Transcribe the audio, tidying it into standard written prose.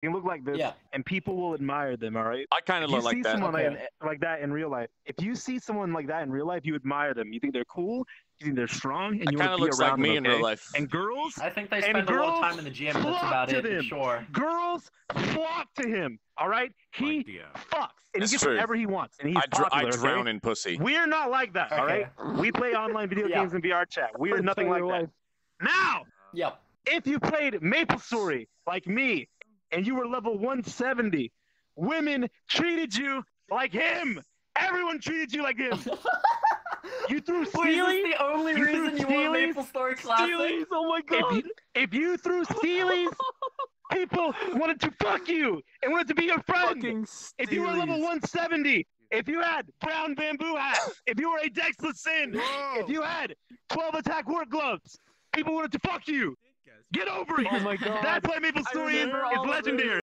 can look like this, Yeah. and people will admire them. All right. I kind of look like You see that. someone Okay. like that in real life. If you see someone like that in real life, you admire them. You think they're cool. You think they're strong, and It you kind want of to be looks around like me them. in real life. And girls, I think they and spend a lot of girls time in the gym. That's flock about to it. them. Sure. Girls flock to him. All right. He fucks, and It's he gets true. whatever he wants, and he's I popular. drown okay? in pussy. We're not like that. All right. We play online video Yeah. games and VRChat. We are nothing like that. Now, Yep. if you played Maple Story like me, and you were level 170, women treated you like him. Everyone treated you like him. You threw Wait, is Steelies. this the only You threw reason you want Steelies? Maple Story Classic? Steelies, oh my god! If you threw Steelies, people wanted to fuck you and wanted to be your friend. If you were level 170, if you had brown bamboo hat, if you were a Dexless Sin, if you had 12 attack work gloves, people wanted to fuck you. Get over it. Oh my god. That's why Maple Story is remember all of legendary.